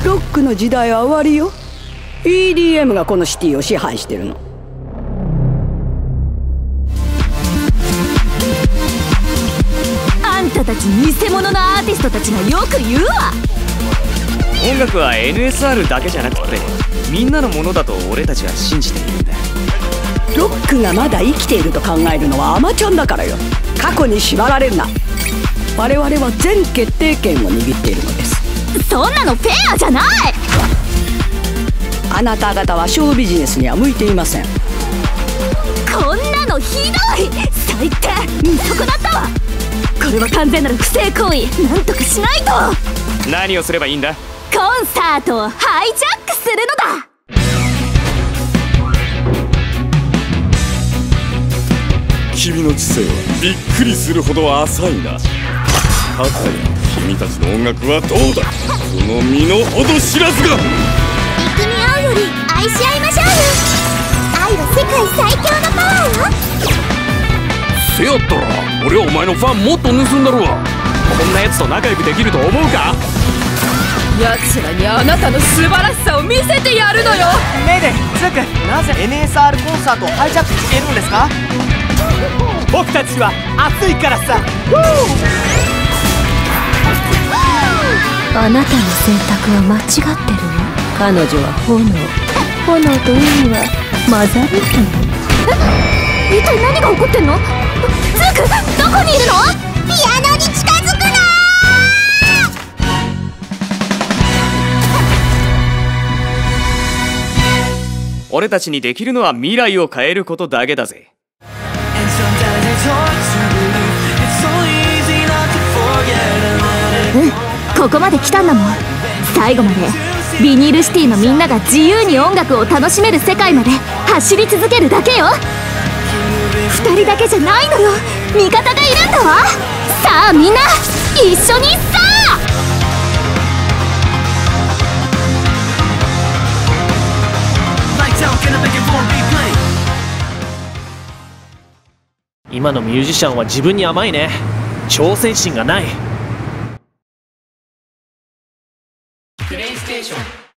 ロックの時代は終わりよ。 EDM がこのシティを支配してるの。 あんたたち偽物のアーティストたちがよく言うわ。 音楽は NSR だけじゃなくてみんなのものだと俺たちは信じているんだ。 ロックがまだ生きていると考えるのはアマちゃんだからよ。過去に縛られるな。我々は全決定権を握っているのです。 そんなのフェアじゃない。 あなた方はショービジネスには向いていません。 こんなのひどい。最低。見損なったわ。これは完全なる不正行為。なんとかしないと。 何をすればいいんだ。 コンサートをハイジャックするのだ。 君の知性はびっくりするほど浅いな。かつて君たちの音楽はどうだ、その身の程知らずが。 憎み合うより愛し合いましょうよ。愛は世界最強のパワーよ。 せやったら俺はお前のファンもっと盗んだろうわ。 こんなやつと仲良くできると思うか。 奴らにあなたの素晴らしさを見せてやるのよ。 メイデン、ツーク、なぜ NSR コンサートをハイジャックしているんですか。僕たちは熱いからさ。 あなたの選択は間違ってるわ。彼女は炎と海は混ざるという。 一体何が起こってんの。ツーク、どこにいるの。 ピアノに近づくな。 俺たちにできるのは未来を変えることだけだぜ。 ここまで来たんだもん。最後までビニールシティのみんなが自由に音楽を楽しめる世界まで走り続けるだけよ。2人だけじゃないのよ。味方がいるんだわ。さあみんな一緒にさあ。 今のミュージシャンは自分に甘いね。挑戦心がない。 プレイステーション